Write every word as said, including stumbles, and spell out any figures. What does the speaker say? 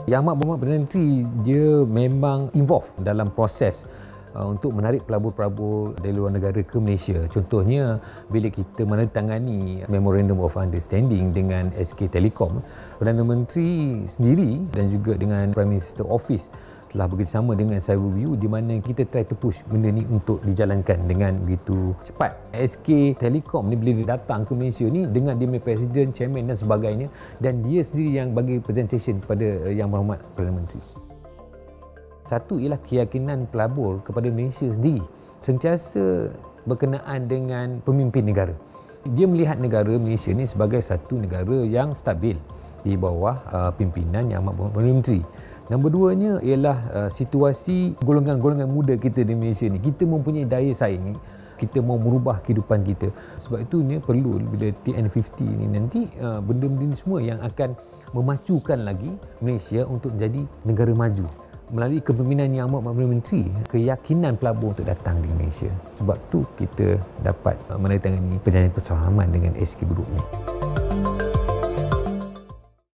Yang Amat Berhormat Perdana Menteri dia memang involved dalam proses uh, untuk menarik pelabur-pelabur dari luar negara ke Malaysia. Contohnya bila kita menandatangani Memorandum of Understanding dengan S K Telecom, Perdana Menteri sendiri dan juga dengan Prime Minister Office telah bekerjasama dengan Cyberview di mana kita try to push benda ni untuk dijalankan dengan begitu cepat. S K Telecom ni bila dia datang ke Malaysia ni dengan dia punya Presiden, Chairman dan sebagainya, dan dia sendiri yang bagi presentation kepada Yang Berhormat Perdana Menteri. Satu ialah keyakinan pelabur kepada Malaysia sendiri sentiasa berkenaan dengan pemimpin negara. Dia melihat negara Malaysia ni sebagai satu negara yang stabil di bawah uh, pimpinan Yang Amat Berhormat Perdana Menteri. Nombor duanya ialah uh, situasi golongan-golongan muda kita di Malaysia ni. Kita mempunyai daya saing, kita mau merubah kehidupan kita. Sebab itu ni perlu bila T N lima puluh ni nanti uh, benda-benda ni semua yang akan memacukan lagi Malaysia untuk menjadi negara maju. Melalui kepimpinan Yang Amat Perdana Menteri, keyakinan pelabur untuk datang di Malaysia. Sebab tu kita dapat uh, menandatangani perjanjian persahaman dengan S K Group ni.